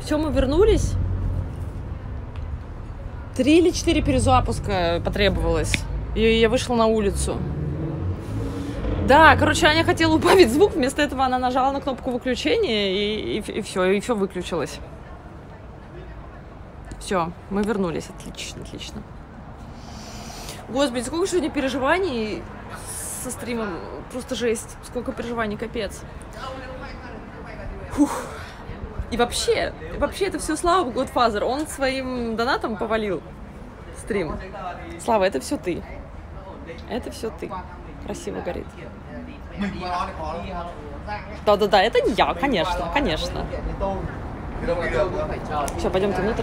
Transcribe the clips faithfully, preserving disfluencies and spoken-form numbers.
Все, мы вернулись. Три или четыре перезапуска потребовалось. И я вышла на улицу. Да, короче, Аня хотела убавить звук, вместо этого она нажала на кнопку выключения, и, и, и все, и все выключилось. Все, мы вернулись. Отлично, отлично. Господи, сколько сегодня переживаний со стримом. Просто жесть. Сколько переживаний, капец. Фух. И вообще, вообще это все Слава Godfather. Он своим донатом повалил стрим. Слава, это все ты. Это все ты. Красиво горит. Да-да-да, это не я, конечно, конечно. Все, пойдемте внутрь.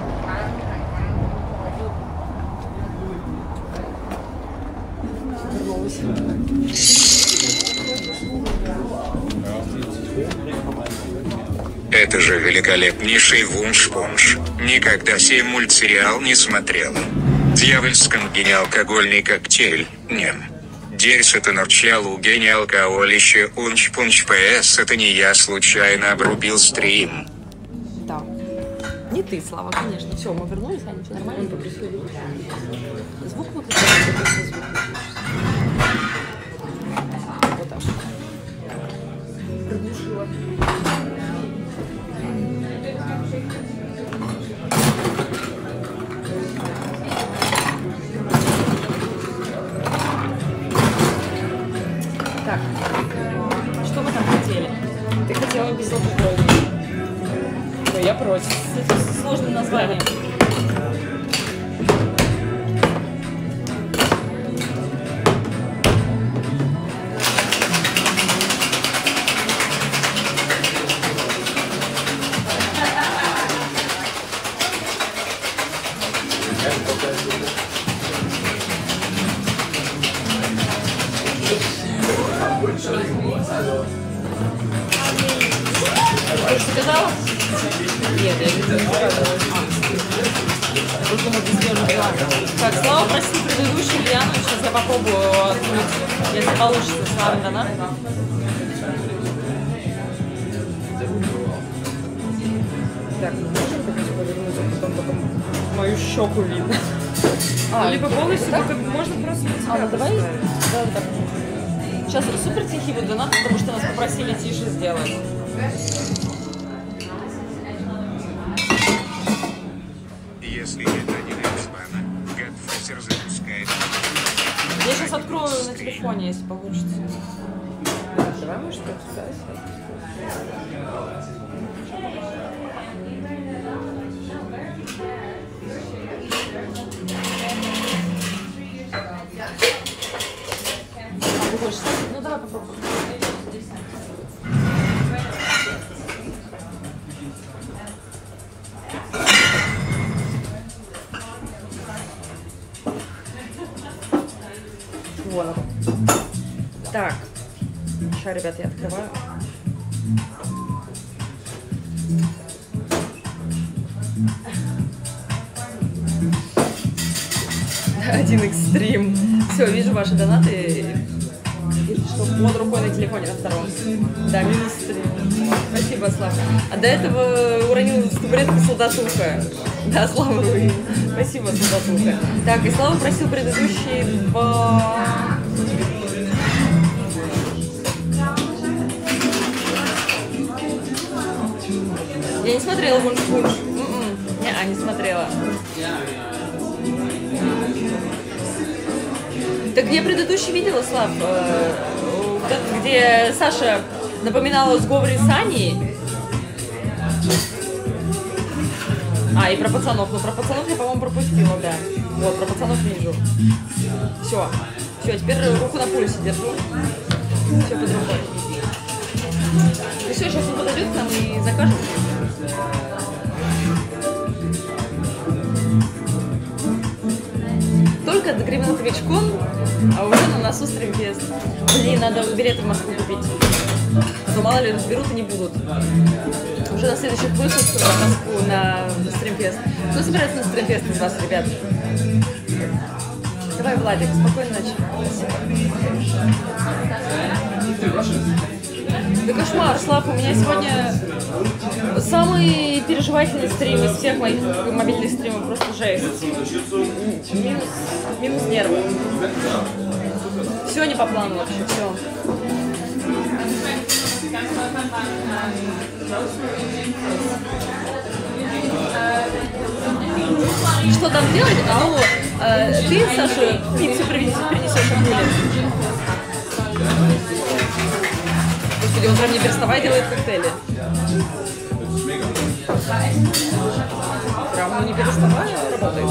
Это же великолепнейший вунш-пунш. Никогда сей мультсериал не смотрела. Дьявольском гений-алкогольный коктейль. Нем. Дерьс это нарчал у гения алкоголище унч-пунч ПС. Это не я случайно обрубил стрим. Да. Не ты, Слава, конечно. Все, мы вернулись, Аня, все нормально. Звук выключился, звук вот так. Приглушила. Так, что мы там хотели? Ты хотела безалкогольный. Но я против. С этим сложным названием. Ты же сказала? Нет, я не сказала. Так, Слава просил предыдущий Лиану. Сейчас я попробую открыть, если получится Слава донат. Так, ну можем как-то повернуть, а потом только мою щеку видно. А, либо полностью, только можно просто... А, ну давай. Да, да. Сейчас супер тихий будет донат, потому что нас попросили тише сделать. Если это не спама, Godfather запускает. Я сейчас открою на телефоне, если получится. Давай, может, как сюда. Ну давай попробуем. Вон оно. Так. Сейчас, ребят, я открываю. Один экстрим. Все, вижу ваши донаты. Вижу, что под рукой на телефоне на втором. Да, минус три. Спасибо, Слава. А до этого уронил с табуретки солдатуха. Да, Слава. Спасибо, солдатуха. Так, и Слава просил предыдущие два... Я не смотрела вунш-пунш. Не, не смотрела. Так я предыдущий видела, Слав, э, где Саша напоминала о сговоре с Аней. А, и про пацанов. Ну, про пацанов я, по-моему, пропустила, да. Вот, про пацанов вижу. Все. Все, теперь руку на пульсе держу. Все под рукой. Ну все, сейчас он подойдет к нам и закажет. Только до Гривна Твичкон, а уже на носу стримфест. Блин, надо билеты в Москву купить. А то мало ли разберут и не будут. Уже на следующих выпусках в Москву на стримфест. Кто собирается на стримфест из вас, ребят? Давай, Владик, спокойной ночи. Спасибо. Да кошмар, Слав, у меня сегодня самый переживательный стрим из всех моих мобильных стримов, просто жесть. Минус, минус нервы. Все не по плану вообще, все. Что там делать? Ну, э, ты, Саша, пиццу принесешь Акуле. Господи, он прям не переставая делает коктейли. Прям ну, не переставая работает.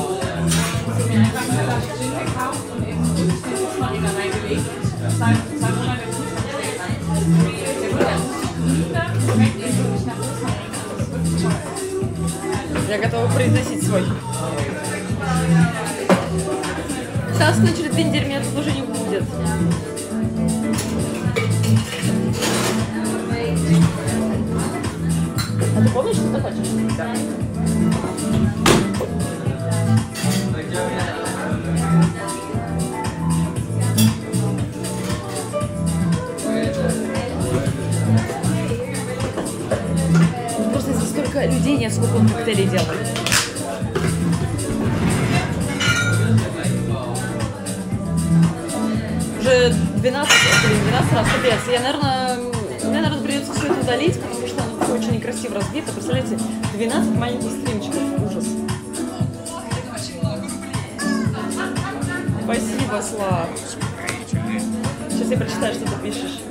Я готова произносить свой. Сейчас на через день дерьме тут уже не будет. А ты помнишь, что ты хочешь? Да. Просто здесь столько людей нет, сколько он коктейлей делает. Уже двенадцать, двенадцать раз, капец. Я, наверное, мне, наверное, придется все это удалить, потому что оно все очень некрасиво разбито. Представляете, двенадцать маленьких стримчиков. Ужас. Спасибо, Слав. Сейчас я прочитаю, что ты пишешь.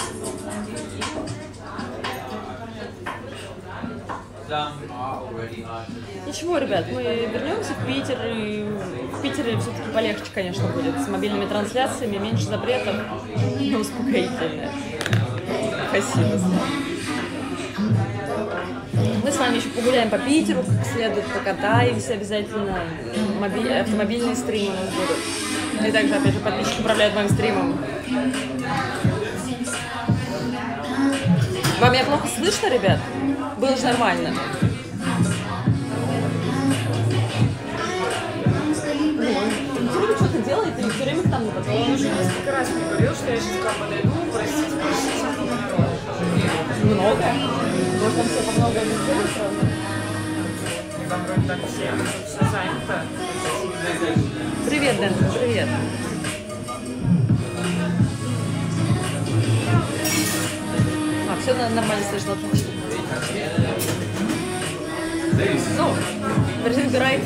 Ничего, ребят, мы вернемся в Питер, и в Питере все-таки полегче, конечно, будет, с мобильными трансляциями, меньше запретов, но успокоительно. Спасибо. Мы с вами еще погуляем по Питеру, как следует, покатаемся обязательно, Моби... автомобильные стримы у нас будут. И также, опять же, подписчики управляют моим стримом. Вам меня плохо слышно, ребят? Было же нормально. Вроде что-то делает, и все время там не подходит. Он уже несколько раз мне говорил, что я сейчас к вам подойду, простите, простите. Много? Может, там все по много не сделали сразу? И вам вроде так все, все занято. Привет, Дэн, привет. А, все нормально слышно, отлично. So, wir sind bereit.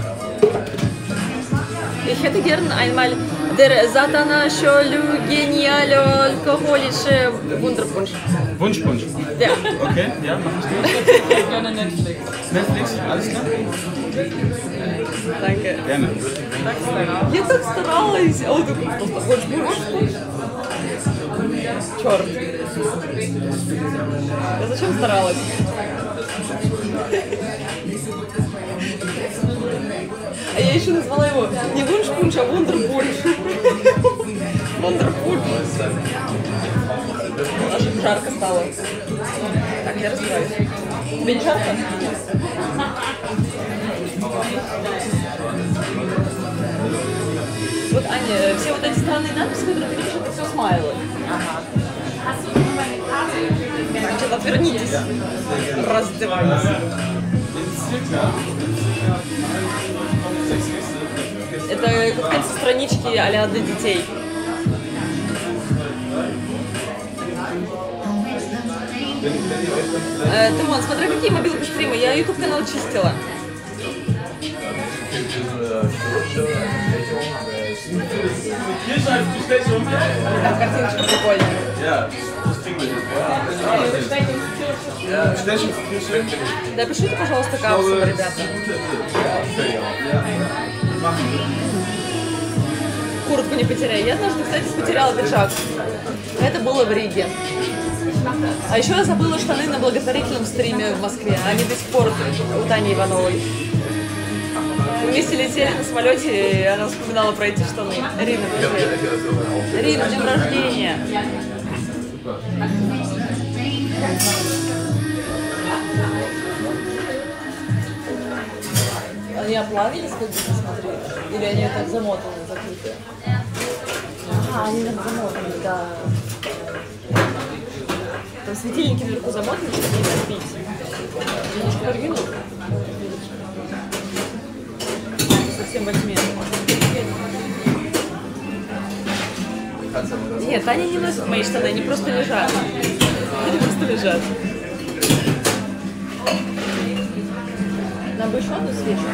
Ich hätte gern einmal der satanische, geniale, alkoholische Wunderpunsch. Wunschpunsch? Ja. Okay, ja, mach ich Ich gerne Netflix. Netflix, alles klar? Danke. Gerne. Я так старалась. А вот такой просто Wunschpunsch. Черт. Я зачем старалась? А я еще назвала его не Вуншпунш, а Вундерпунш. Вундерпунш. Аж жарко стало. Так, я разбираюсь. Тебе не жарко? Вот, Аня, все вот эти странные надписи, которые ты видишь, это все смайлы. Ага. Значит, отвернитесь. Раздевайтесь. Это в конце странички а-ля для детей. Э, Тимон, смотри, какие мобилки стримы. Я YouTube канал чистила. Там картиночка прикольная. Да, пишите, пожалуйста, капсулу, ребята. Куртку не потеряй. Я однажды, кстати, потеряла пиджак. Это было в Риге. А еще я забыла штаны на благотворительном стриме в Москве. Они до сих пор у Тани Ивановой. Мы вместе летели на самолете, и она вспоминала про эти штаны. Рина, привет. Рина, днем рождения. Они оплавились, как будто, смотри? Или они так замотаны, закрытые? Ага, они так замотаны, да. Там светильники наверху замотаны, чтобы не разбить. Немножко подвину. Совсем во тьме. Нет, Таня не носит мои штаны, они просто лежат. Они просто лежат. Нам бы еще одну свечу,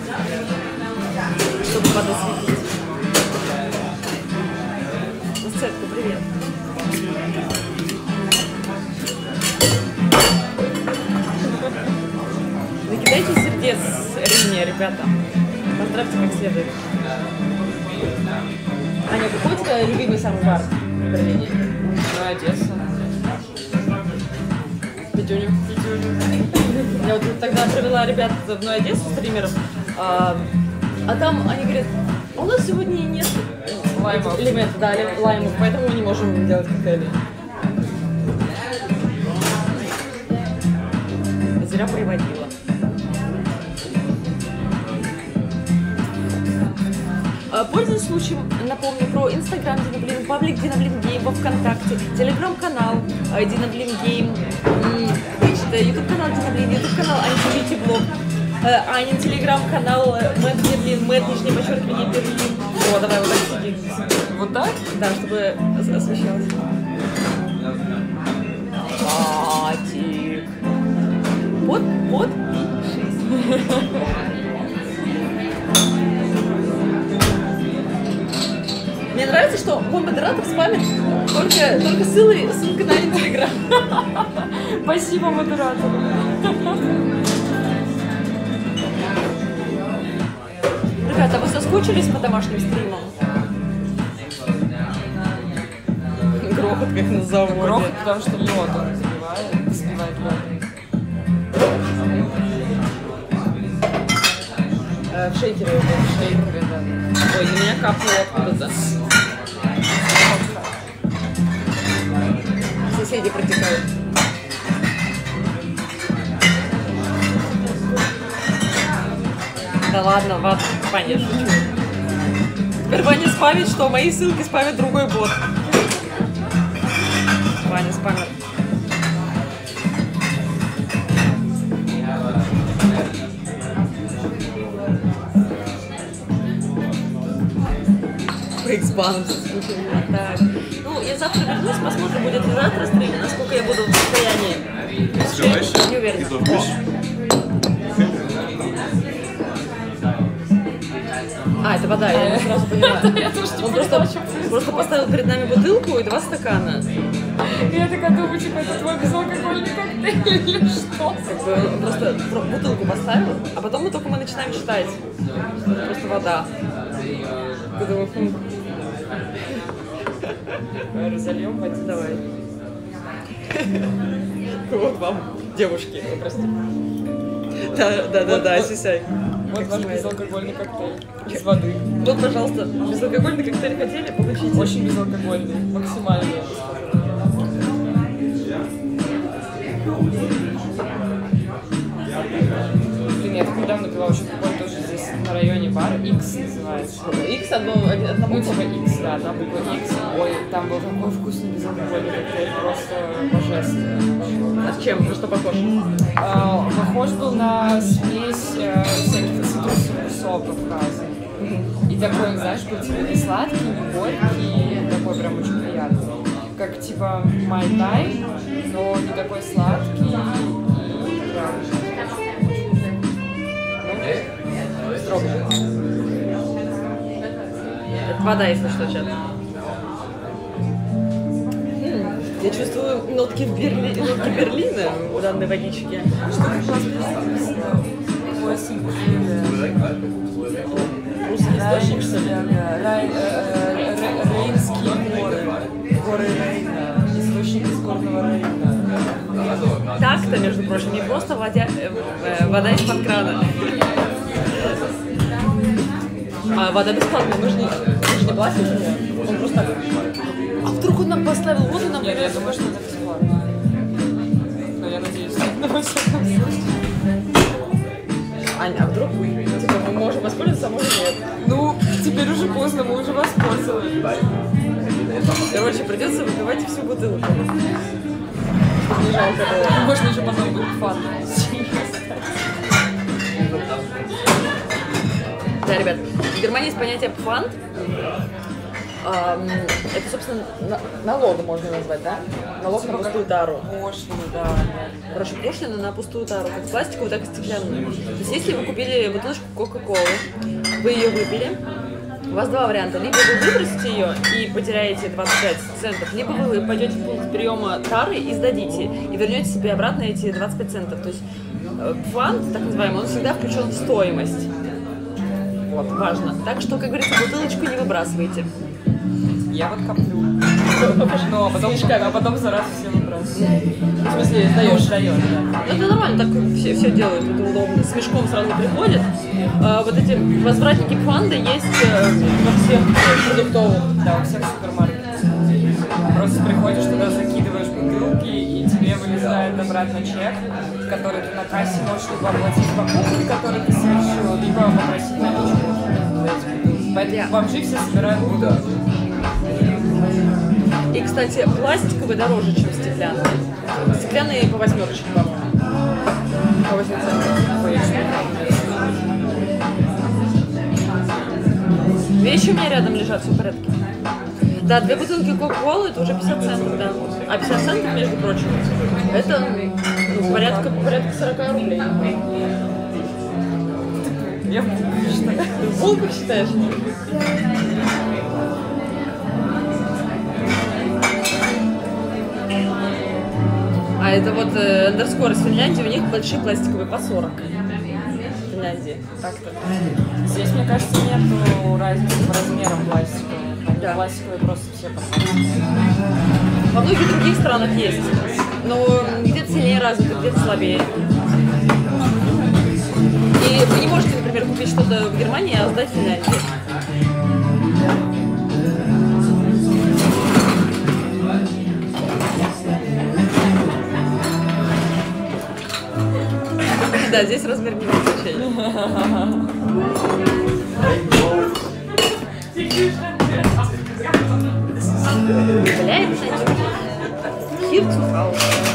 чтобы подосветить. Сцетка, привет. Накидайте сердец Рине, ребята. Поздравьте как следует. Аня, какой у тебя любимый самый бар в Берлине? Ну, Одесса. Петюню. Я вот тогда провела ребят в одной Одессу стримеров, а, а там они говорят, а у нас сегодня нет Лаймов. элементов, да, лаймов, поэтому мы не можем делать коктейли. Зря приводила. Пользуясь случаем, напомню про Инстаграм Динаблин, паблик Динаблин Гейм во Вконтакте, Телеграм-канал Динаблин Гейм, Ютуб-канал Динаблин, Ютуб-канал Антивити Блог, Анин Телеграм-канал Мэтт Берлин, Мэтт, нижнее подчеркивание, Берлин. О, давай вот так сиди. Вот так? Да, чтобы освещалось. Батик. Вот, вот. Мне нравится, что мой модератор спамит только, только ссылы, ссылка на Инстаграм. Спасибо модератору. Ребята, вы соскучились по домашним стримам? Грохот как на заводе. Грохот, потому что лед он сбивает, сбивает лед. Э, в шейкере. В шейкере, да. Ой, на меня капнуло откуда-то. Соседи протекают. Да ладно, Ваня, Ваня, шучу. Теперь Ваня спамит, что мои ссылки спамит другой бот. Ваня спамер. Фейкспаном так. Ну, я завтра вернусь, посмотрим, будет ли завтра стрим, насколько я буду в состоянии. Не уверена. А, это вода, я не сразу поняла. Он просто, просто поставил перед нами бутылку и два стакана. Я такая думаю, типа, это твой безалкогольный коктейль или что? Как бы он просто бутылку поставил, а потом мы только мы начинаем читать. Это просто вода. Я думаю, хм. Разольем воду, давай. Вот вам, девушки, прости. Да, да, да, да, сисяй. Вот ваш безалкогольный коктейль. Из воды. Вот, пожалуйста, безалкогольный коктейль хотели, получите. Очень безалкогольный, максимально. Блин, я так недавно пила очень прикольно тоже здесь на районе бар. X называется. X одно, одна Ну, буква. типа X, да, одна буква X. Ой, там был такой вкусный безалкогольный коктейль, просто божественно. А с чем? На что похож? А, похож был на смесь э, всяких цитрусовых соков разных. И такой, знаешь, был типа не сладкий, не горький, такой прям очень приятный. Как типа майтай, но не такой сладкий. И прям ну, строго. Это вода, если что, чат. Я чувствую нотки, в Берли... нотки Берлина в данной водичке. Что как классно. Восемь. Русский источник, что ли? Рейнские горы. Горы Рейна. Источник из горного Рейна. Так-то, между прочим, не просто водя... э, вода из-под крана. А вода бесплатная, мы же не, мы же не платим. Он просто... А вдруг он нам поставил воду, нам Нет, я привез? думаю, что это бесплатно. Но я надеюсь, что это во всяком случае. Аня, а вдруг типа, мы можем воспользоваться, а может нет? Ну, теперь уже поздно, мы уже воспользовались. Короче, придется выпивать всю бутылку. не жалко было. Можно еще потом будет фан. Да, ребят, в Германии есть понятие «пфанд». Это, собственно, налог можно назвать, да? Налог на пустую тару. Пошлина, да. Короче, пошлина на пустую тару, как пластиковую, так и стеклянную. То есть, если вы купили бутылочку Кока-Колы, вы ее выпили, у вас два варианта. Либо вы выбросите ее и потеряете двадцать пять центов, либо вы пойдете в пункт приема тары и сдадите, и вернете себе обратно эти двадцать пять центов. То есть, пфанд, так называемый, он всегда включен в стоимость. Вот, важно. Так что, как говорится, бутылочку не выбрасывайте. Я вот коплю. Ну, а потом, а потом за раз все выбрасываю. В смысле, сдаешь? Сдаешь, да. Ну, это нормально, так все, все делают, это удобно. С мешком сразу приходят. А, вот эти возвратники пфанда есть э, во всех продуктовых. Да, у всех супермаркетов. Просто приходишь туда, закидываешь бутылки, и тебе вылезает обратно чек, который ты на кассе можешь либо оплатить покупки, которые ты совершил, либо попросить наличку. Поэтому бомжи все собирают бутылки. И, кстати, пластиковый дороже, чем стеклянный. Стеклянный по восьмерочке, по-моему. По восемь центов. Вещи у меня рядом лежат, все в порядке. Да, две бутылки Кока-Колы, это уже пятьдесят центов, да. А пятьдесят центов, между прочим, это ну, порядка, порядка сорок рублей. Я в булках считаю. Ты в булках считаешь? А это вот э, андерскор из Финляндии, у них большие пластиковые по сорок. В Финляндии. Так-то. Здесь, мне кажется, нету разницы по размерам пластиковых. Да. Пластиковые просто все подходят. Во многих других странах есть. Но где-то сильнее развито, где-то слабее. И вы не можете, например, купить что-то в Германии, а сдать в Финляндии. Да, здесь размер не имеет значения. Бля, это хирцухал.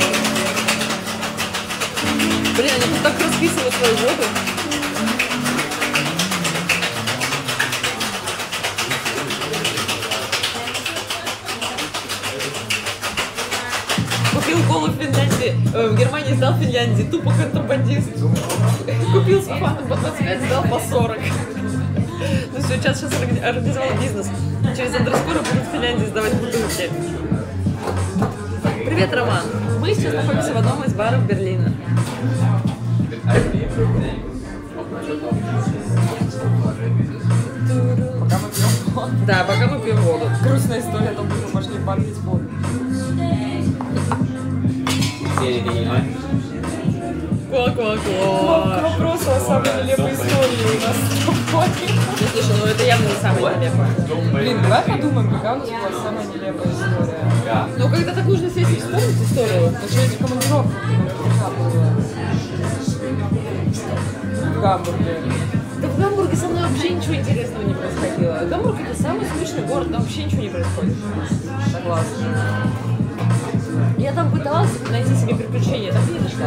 Блин, они тут так расписывают свою воду. Купил колу в Финляндии, э, в Германии сдал в Финляндии, тупо контрабандист. Купил с фаном по двадцать пять, сдал по сорок. Ну все, сейчас, сейчас организовал бизнес. Через андерскоры будут в Финляндии сдавать бутылки. Привет, Роман. Мы сейчас находимся в одном из баров Берлина. Пока мы пьем воду. Да, пока мы пьем воду. Грустная история о том, как мы пошли в бар пить воду. Ква-ква-ква. К вопросу о самой нелепой истории у нас с тобой. Ну, слушай, ну это явно не самое нелепое. Блин, давай подумаем, какая у нас была самая нелепая история. Ну, когда так нужно сесть и вспомнить историю. Это же эти командировки, было. В Гамбурге. Да в Гамбурге со мной вообще ничего интересного не происходило. Гамбург это самый скучный город, там вообще ничего не происходит. Согласна. Я там пыталась найти себе приключения, так не нашла.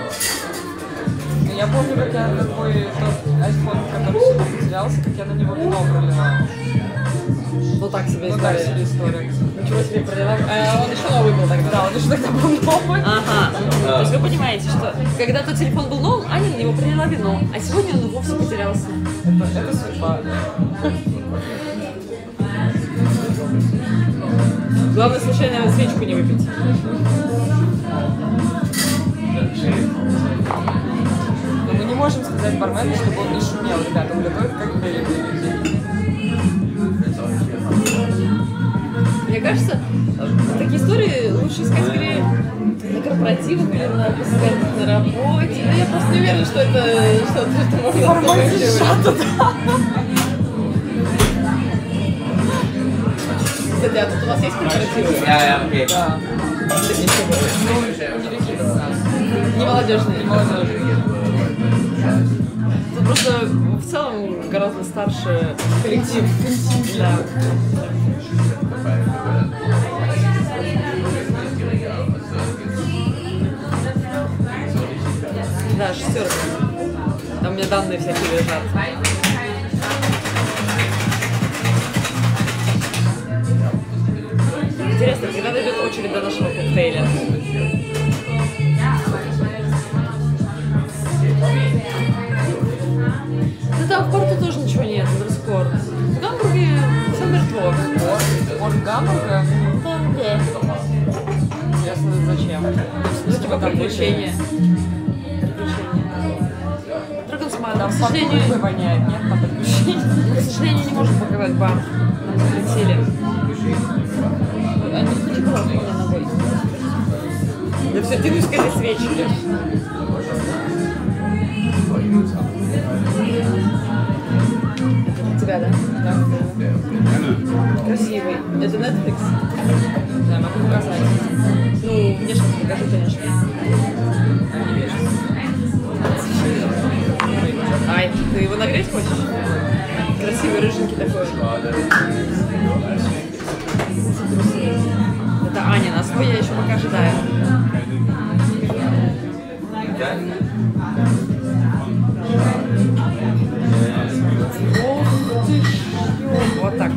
Я помню, как я на твой тот айфон, который сегодня потерялся, как я на него вино пролила. Ну так себе Ну так история. себе история. Ничего себе пролила. А он еще новый был тогда. Да, он еще тогда был новый. Ага. То есть вы понимаете, что когда тот телефон был новым, Аня на него пролила вино, а сегодня он вовсе потерялся. Это, это судьба. Главное, случайно свечку не выпить. Но мы не можем сказать бармену, чтобы он не шумел. Ребята, он готовит коктейли. Мне кажется, такие истории лучше искать скорее на корпоративах или на, на работе. Но я просто не уверена, что это что-то, что можно Информация Кстати, а тут у вас есть корпоративы? Да. Ну, не какие-то у нас. Не молодежные. Не молодежные. Тут просто в целом гораздо старше коллектив. Да. Да, шестерка. Там у меня данные всякие лежат. Интересно, когда дойдет очередь до нашего коктейля? Да там в порту тоже ничего нет, дресс-код. В Гамбурге все мертво. Может, Гамбурга? Да. Интересно, зачем? Ну, типа приключения. Драгонсман, Там к сожалению, фактуры воняет, нет там приключений. к сожалению, не можем показать бар. Нам запретили. Они хоть и просто меня ногой. Да все, тянусь к этой свечке. Это для тебя, да? Да. Красивый. Это Netflix? Да, могу показать. Ну, внешне покажу, конечно. Ай, ты его нагреть хочешь? Красивый, рыженький такой. Это Аня, на свой я еще пока ожидаю. Ох ты ж, вот так.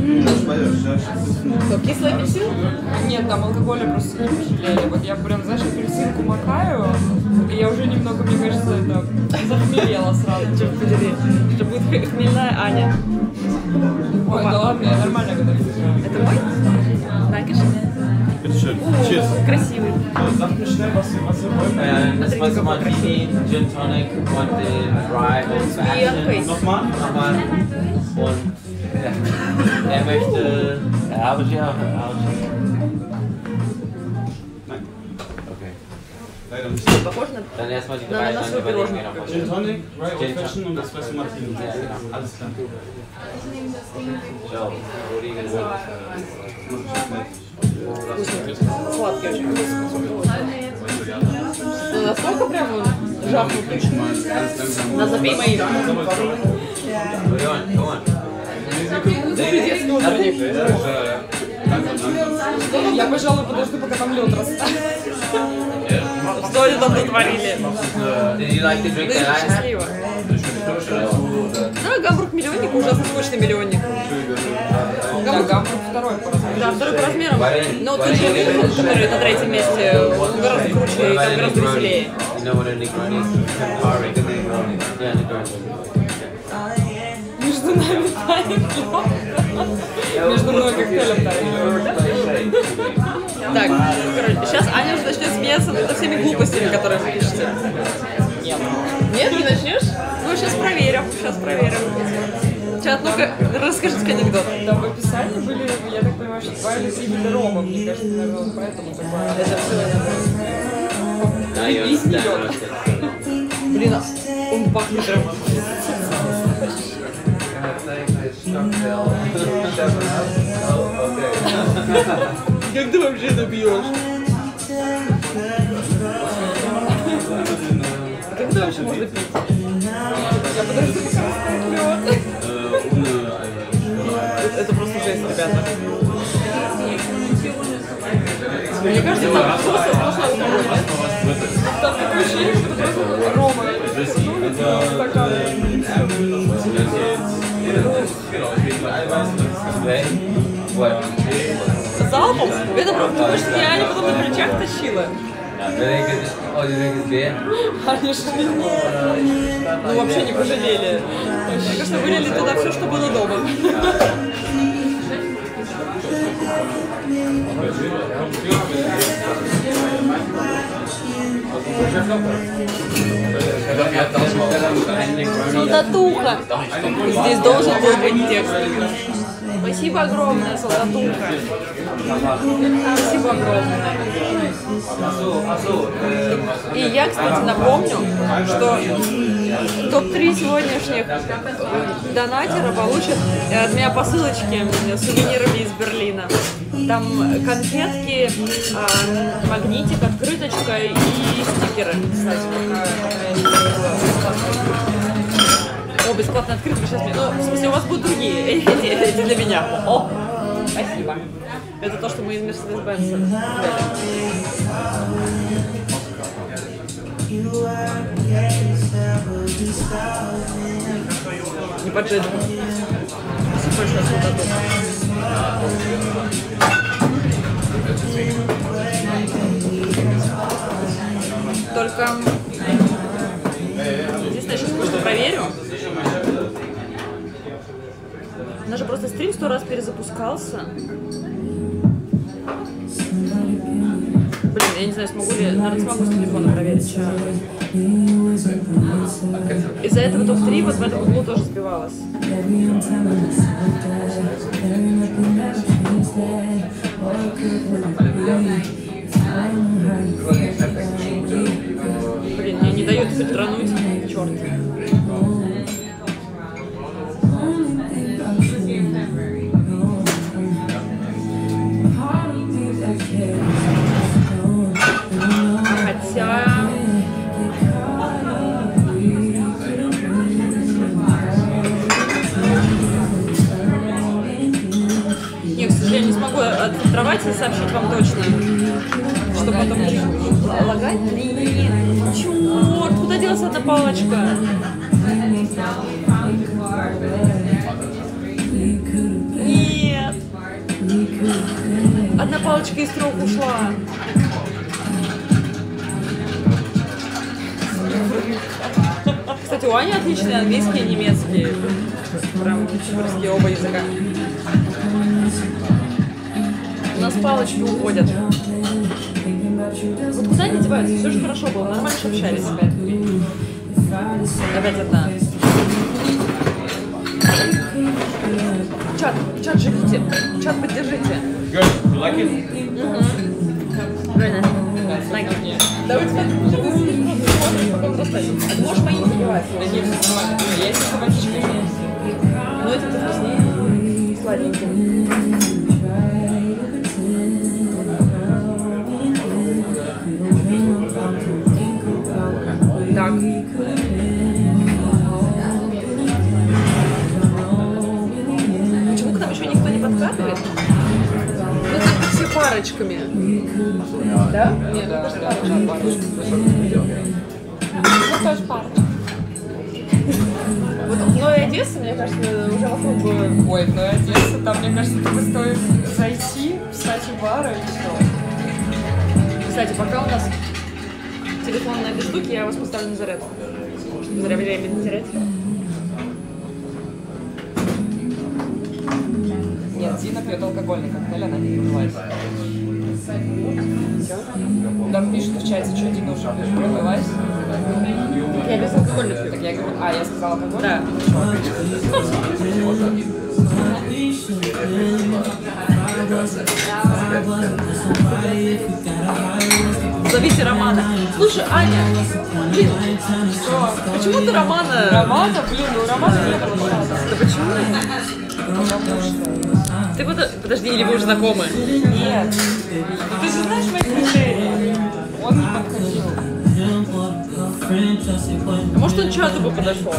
Что, кислый апельсин? Нет, там алкоголя просто не пожалели. Вот я прям, знаешь, апельсинку макаю, и я уже немного, мне кажется, это захмелела сразу. Черт подери, что будет х- хмельная Аня. Ой, да ладно, я нормально готовлю. Это мой? Dankeschön. Bitteschön. О, Cheers. красивый. Sag mir schnell, was, was ihr wollt. Ähm, Espresso Martini, Gin Tonic und den Rye und Action. Nochmal? Nochmal. Und ja, er möchte. Ja, habe ich ja. Habe ich. Nein. Okay. Leider nicht. Похож на... Dann erstmal die Nein, drei, dann dann hast du überlegen wir Pyrrhon. nochmal. Gin Tonic, Rye Old Gin Fashion Tonic. und Espresso Martini. Ja, genau. Alles klar. So, what are you gonna do? Сладкий очень. Ну, настолько прям жахнутый. На запей мои. Go on, go on. Детский утренник. Я, пожалуй, подожду, пока там лед растает. Что они там натворили? Did you like to drink Ну, the это last? счастливо. Да, Гамбург миллионник, ужасно скучный миллионник. Да, Гамбург второй по размеру. Да, второй по размерам. Но тот же Мюнхен, который на третьем месте, он гораздо круче и там гораздо веселее. You know what a Negroni is? Ari. Yeah, Negroni. Между нами тает лед. Между мной коктейлем тает лед. Так, короче, сейчас Аня уже начнет смеяться над всеми глупостями, которые вы пишете. Нет. Нет, не начнешь? Ну, сейчас проверим, сейчас проверим. Чат, ну-ка, расскажите анекдот. Там в описании были, я так понимаю, что два или три вида рома. Мне кажется, наверное, вот поэтому такое. Это все. Now you Весь understand лед. what I said. Блин, а он пахнет прям. Как ты вообще это пьешь? Как это вообще можно пить? Я подожду, пока растает лед. Это, это просто жесть, ребята. Мне кажется, там просто сплошной алкоголь, нет? Там такое ощущение, что это просто рома. Стакан. What? Залпом? Это правда, думаешь, что я не потом на плечах тащила? Oh, you drink his beer? Они шли. Ну, вообще не пожалели. Мне кажется, вылили туда все, что было дома. Солдатуха. Здесь должен был быть текст. Спасибо огромное, солдатуха. Спасибо огромное. И я, кстати, напомню, что топ три сегодняшних донатера получат от меня посылочки с сувенирами из Берлина. Там конфетки, магнитик, открыточка и стикеры. Кстати, О, бесплатная открытка сейчас мне. Ну, в смысле, у вас будут другие. Эти, эти для меня. О, спасибо. Это то, что мы из Mercedes-Benz взяли. Не поджидно. Спасибо большое, солдату. Только единственное, я сейчас кое-что проверю. У нас же просто стрим сто раз перезапускался. Блин, я не знаю, смогу ли, наверное, смогу с телефона проверить. Из-за этого топ три вот в этом углу тоже сбивалось. Блин, мне не дают фильтрануть. Черт. Хотя... Не, к сожалению, не смогу отфильтровать и сообщить вам точно, что потом лагать. Блин, черт, куда делась одна палочка? Нет. Одна палочка из трех ушла. Кстати, у Ани отличные английский и немецкий. Прям суперские оба языка. У нас палочки уходят. Вот куда они деваются? Все же хорошо было, нормально же общались. Опять одна. Чат, чат, живите. Чат, поддержите. Good. You like it? Правильно. Да, у тебя потом достать. А ты можешь мои забивать? Да нет, все нормально. Я себе собачечка не. Ну, это вкуснее. Сладенький. Так. Почему к нам еще никто не подкатывает? Ну, как все парочками. Да? Нет, Да, кажется, да, парочками. парочка. Ну, тоже парочка. Вот в Новой Одессе, мне кажется, уже вокруг было... Ой, ну Одесса, там, мне кажется, только стоит зайти, встать у бара и все. Кстати, пока у нас телефон на этой штуке, я вас поставлю на зарядку. Чтобы зря время не терять. Нет, Дина пьет алкогольный коктейль, она не напилась. Там пишут в чате, что Дина уже напилась. Я безалкогольный пью. Так я говорю, а, я сказала алкоголь? Да. Зовите Романа. Слушай, Аня, блин, Что? почему ты Романа... Романа? Блин, ну у Романа не было шанса. Да почему? Потому что... Ты вот... Подожди, или вы уже знакомы? Нет. Ну, ты же знаешь мои критерии. Он не подходил. А может, он чату бы подошел?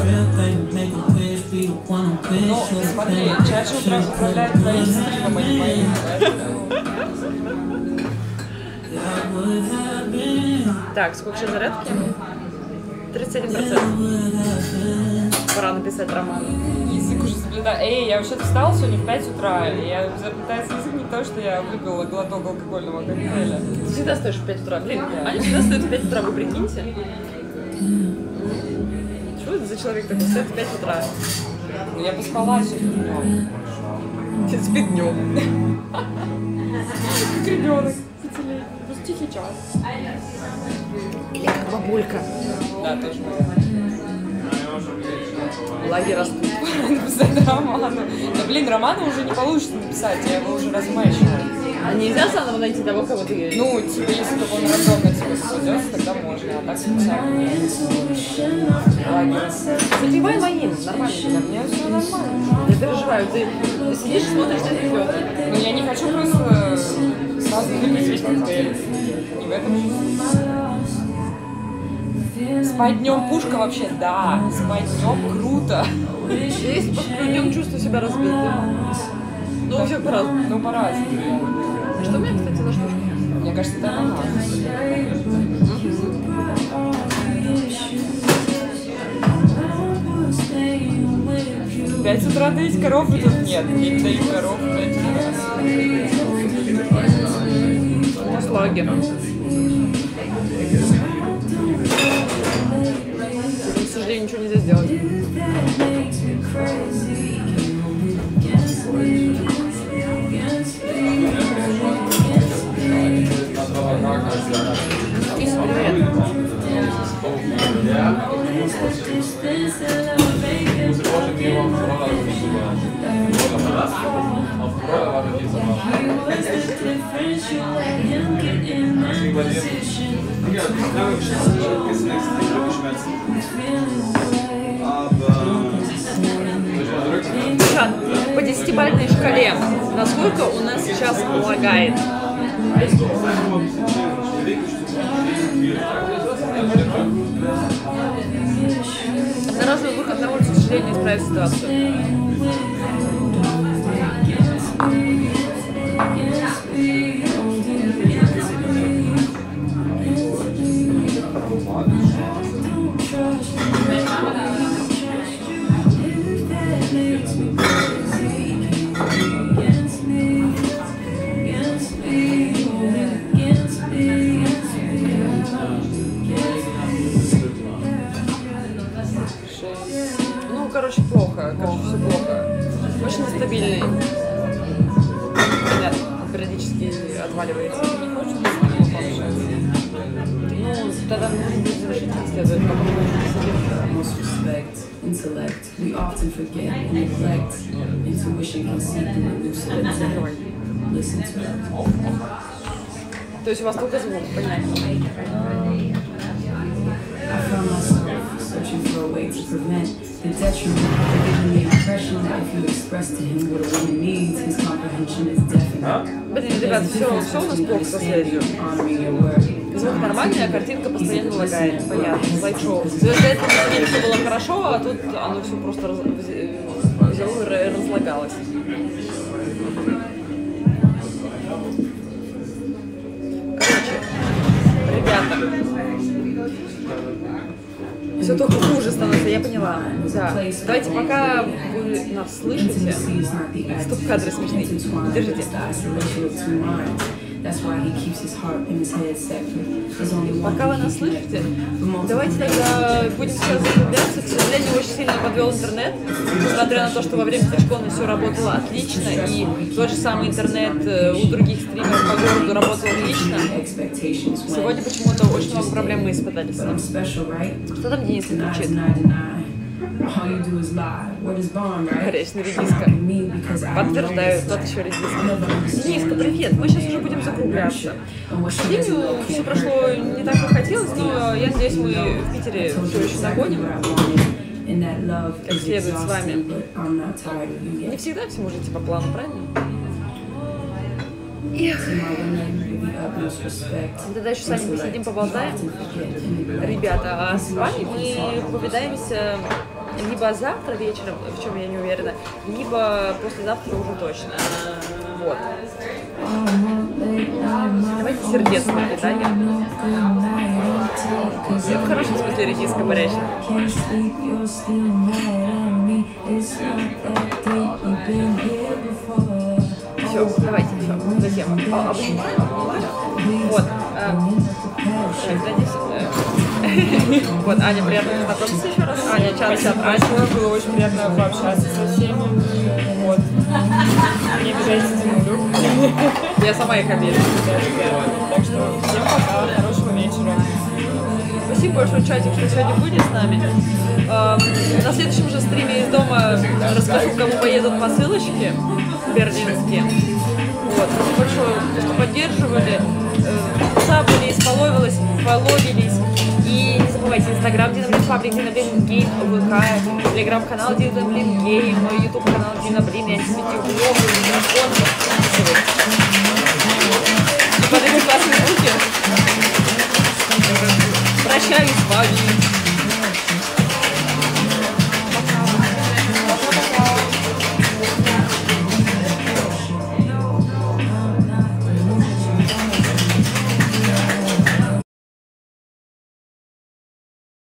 Ну, смотри, чат же управ- управляет твоим стримом, а не моим. Так, сколько сейчас зарядки? тридцать один процент. Пора написать роман. Язык уже заблюдает. Эй, я вообще-то встала сегодня в пять утра, и я заплетается язык не то, что я выпила глоток алкогольного коктейля. Ты всегда стоишь в пять утра. Блин, Аня всегда стоит в пять утра, вы прикиньте. Что это за человек такой, стоит в пять утра? Ну, я поспала сегодня днем. Ты спит днем. Как ребенок, пятилетний. Просто тихий час. Или как бабулька. Да, тоже. Лаги растут. Написать роману. Да блин, романа уже не получится написать, я его уже размачивала. А нельзя заново найти того, кого ты... Ну, типа, если только он рандомно тебе попадется, тогда можно, а так специально нет. Лагерь. Забивай моим, нормально. Да мне все нормально. Я переживаю, ты, ты сидишь и смотришь, что идет. Ну, я не хочу просто сразу выпить весь коктейль. И в этом спать днем пушка вообще, да. Спать днем круто. Если просто днем чувствую себя разбитым. Ну, у всех по-разному. Ну, по-разному. Что у меня, кстати, за штучка? Мне кажется, это ананас. пять утра доить коров, и тут нет. Не даю коров пять утра. Слаги. К сожалению, ничего нельзя сделать. Кис, привет. Жан, по десятибалльной шкале, насколько у нас сейчас лагает? Одноразовый выход на улицу, к сожалению, не исправит ситуацию. Ну, короче, плохо. Короче, все плохо. Очень нестабильный. Понятно, он периодически отваливается. Не хочешь пообщаться? Ну, тогда нужно будет завершить, следует То есть у вас только звук, понятно. Searching for a way to prevent the detriment, giving the impression that if you express to him what a woman needs, his comprehension is definite. Блин, ребят, все, все у нас плохо со связью. Звук нормальный, а картинка постоянно лагает. Понятно, слайд-шоу. До этого все было хорошо, а тут оно все просто раз... взяло и разлагалось. Короче, ребята, все только хуже становится, я поняла. Да. Давайте, пока вы нас слышите, стоп-кадры смешные. Держите. Пока вы нас слышите, давайте тогда будем сейчас закругляться. К сожалению, очень сильно подвел интернет, несмотря на то, что во время флешкона все работало отлично, и тот же самый интернет у других стримеров по городу работал отлично. Сегодня почему-то очень много проблем мы испытали с ним. Что там Денис кричит? Корейшная редиска. Подтверждаю, тот еще редиска. Дениска, привет, мы сейчас уже будем закругляться. К сожалению, все прошло не так, как хотелось, но я надеюсь, мы в Питере все еще догоним. Как следует с вами. Не всегда все может идти по плану, правильно? Эх. Тогда еще сами посидим, поболтаем. Ребята, а с вами мы повидаемся либо завтра вечером, в чем я не уверена, либо послезавтра уже точно. Вот. Давайте сердечное питание. В хорошем смысле редиска горячая. Все, давайте, все, за тему. А, вот. Вот, Аня, приятно познакомиться еще раз. Аня, чат, чат. Аня, было очень приятно пообщаться со всеми. Вот. Не обижайтесь за мою. Я сама их обижу. Так что всем пока, хорошего вечера. Спасибо большое, чатик, что сегодня были с нами. На следующем же стриме из дома расскажу, кому поедут посылочки берлинские. Вот. Спасибо большое, что поддерживали, запались, фоловились, фоловились. И не забывайте, инстаграм Динаблин Паблик, Динаблин Гейм, ВК, телеграм-канал Динаблин Гейм, ютуб канал Динаблин, я не светил блог, микрофон. Под эти классные звуки прощаюсь с вами.